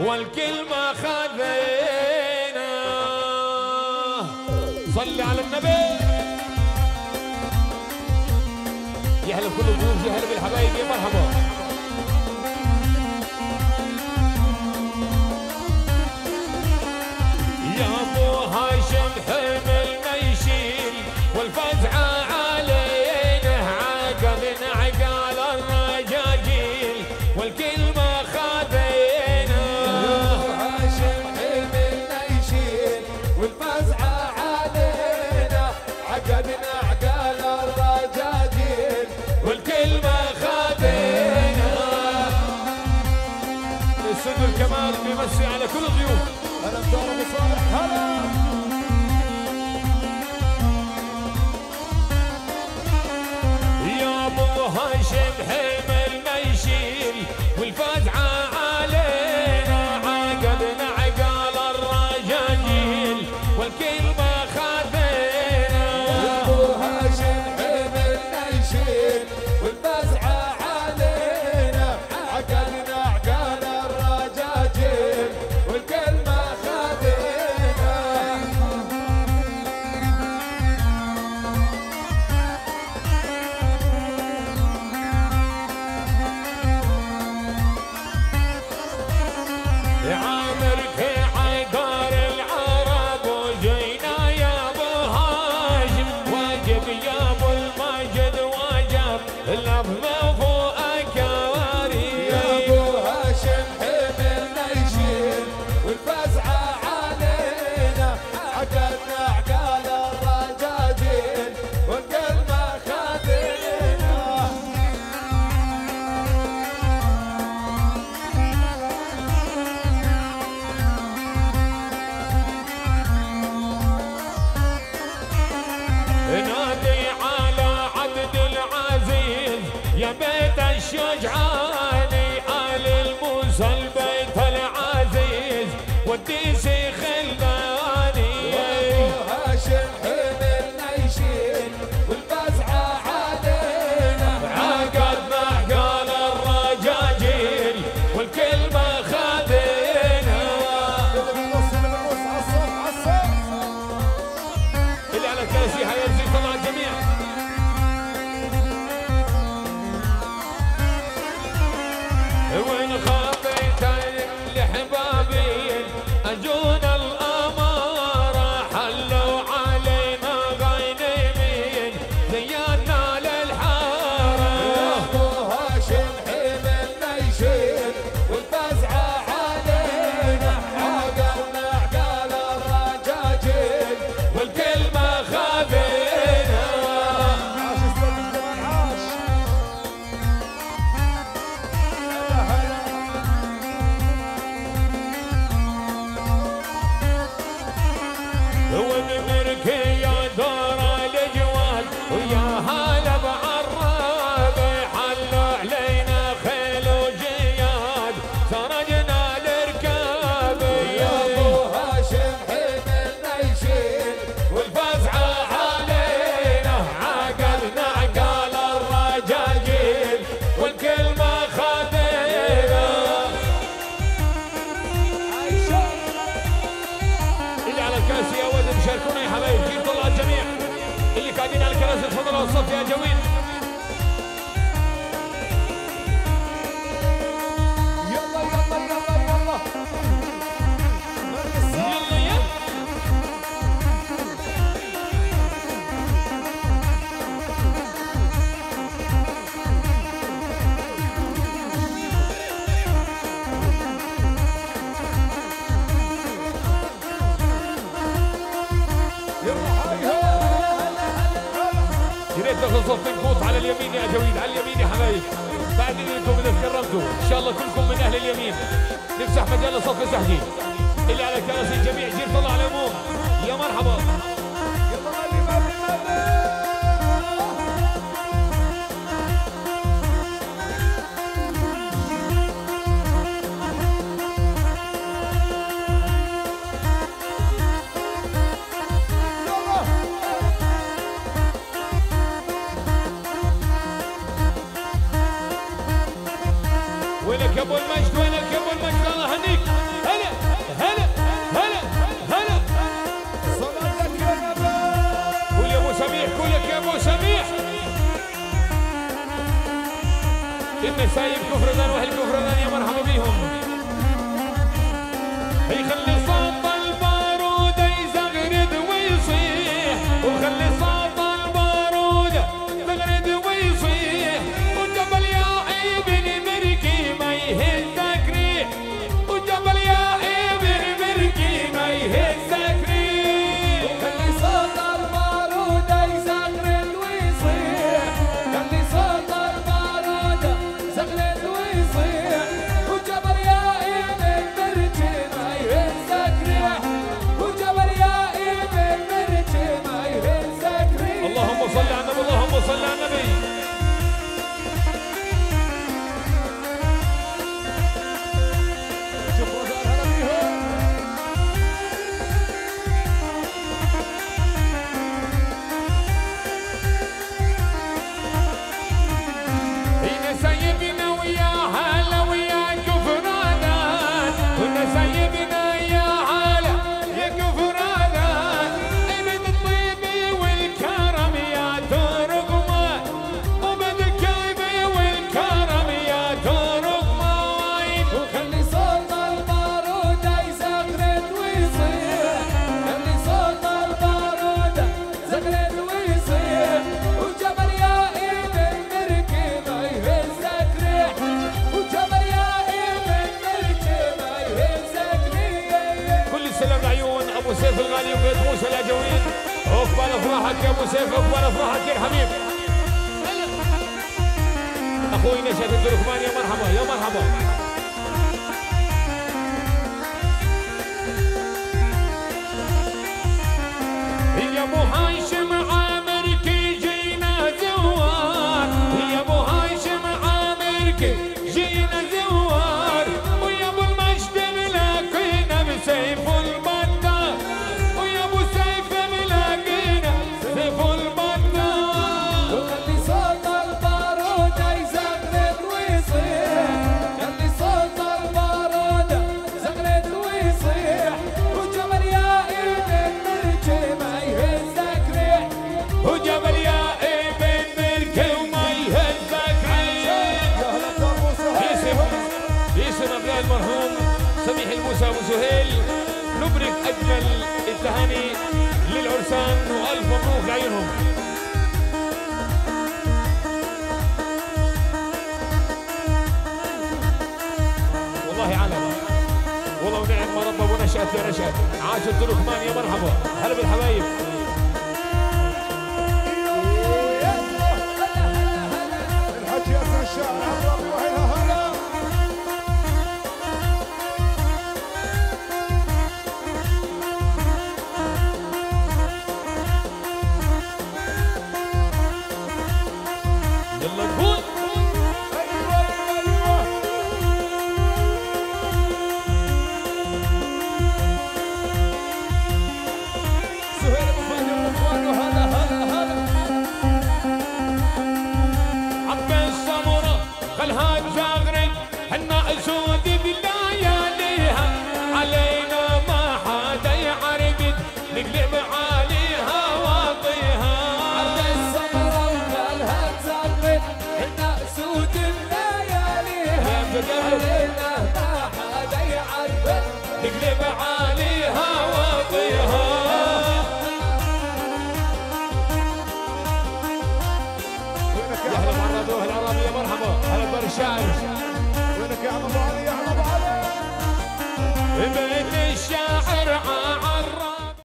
والكلمة خذينا. صلي على النبي. يا هلا بكل الضيوف، يا هلا بالحبايب، يا مرحبا. يا ابو هاشم حمل ما يشيل والفزعه علينا، عقلنا عقال الرجاجيل والكلمه خذينا. يا ابو هاشم حمل ما يشيل والفزعه علينا، عقلنا عقال الرجاجيل والكلمه خذينا. استوديو الكمال بيمسي على كل الضيوف. هلا بدور ابو صالح. هلا يا ابو هاشم حمل ما يشيل والفزعه علينا، عقلنا عقال الرجاجيل والكلمه خذينا. يا ابو هاشم حمل ما يشيل والفزعه علينا، عقلنا عقال الرجاجيل والكلمه خذينا. عامرك عقار العرب وجينا يا ابو هاشم، واجب يا ابو المجد واجب اللفظ فوقك واري. يا ابو هاشم حمل ما يشيل والفزعه علينا، عقلنا عقال الرجاجيل والكلمه خذينا. نادي على عبد العزيز يا بيت الشجعان، آل الموسى البيت العزيز والديسي خلاني. ابو هاشم حمل ما يشيل والفزعه علينا، عقدنا عقال الرجاجيل والكلمة خذينا. اللي على الكراسي حيرزق طبعا الجميع. وين خابيت الحبابين اجونا الاماره، حلوا علينا غينمين زيادنا للحاره. ابو هاشم حمل ما يشيل والفزعه علينا، عقلنا عقال الرجاجيل والكلمه خذينا. عاش استاذ الجمال عاش. هلا ونمرك يا دار الجوال ويا هلا بعراب، حلوا علينا خيل وجياد سرجنا الركاب. يا ابو هاشم حمل ما يشيل والفزعه علينا، عقلنا عقال الرجاجيل والكلمه خذينا. اللي على الكراسي يا ولد شاركونا يا حبايب، كيف طلع الجميع اللي قاعدين على الكراسي تفضلوا الصف يا جوين. يلا يلا يلا يلا يلا يلا يا ريت ناخذ صف نفوت على اليمين يا جويد، على اليمين يا حبايب. بعد انكم اذا تكرمتوا ان شاء الله كلكم من اهل اليمين، نفتح مجال لصف الزحجين. اللي على كراسي الجميع جير طلع على العموم، يا مرحبا. يلا مالي مالي مالي. وينك يا ابو المجد، وينك يا ابو المجد، الله يهنيك. غالي وبيت موسى الأجوين. عقبال افراحك يا ابو سيف، عقبال افراحك يا الحبيب. اخوي نشأة التركمان يا مرحبا يا مرحبا. يا ابو هاشم عامركي جينا زوار، يا ابو هاشم عامركي جينا زوار، ويا ابو المجد ملاقينا بسيف البطار، ويا ابو سيف ملاقينا سيف البطار. وخلي صوت البارود يزغرد ويصيح، خلي صوت البارود يزغرد ويصيح، وجبل يا ابن مرجي ما يهزك ريح، وجبل يا ابن مركي وما يهزك عيش. باسم ابناء المرحوم سميح الموسى ابو سهيل نبرك اجمل التهاني للعرسان والف مبروك لعيونهم. والله علم والله ونعم ما ربى ونشأت يا نشأت. عاش التركمان يا مرحبا. هلا بالحبايب. الحكي ياسر الشاعر عربي وهلا هلا. يلا نقول ايوه ايوه سهيل ابو فهد واخوانه هلا هلا هلا. عباس سمرة خلها تزغرد حنا اسود بلياليها، علينا ما حدا يعرقد نقلب عليها واطيها. عبد السمرة وخلها تزغرد حنا اسود بلياليها، علينا ما حدا يعرفن نقلب عليها واطيها. يا هلا بعرضوها العربي يا مرحبا. هلا بر الشاعر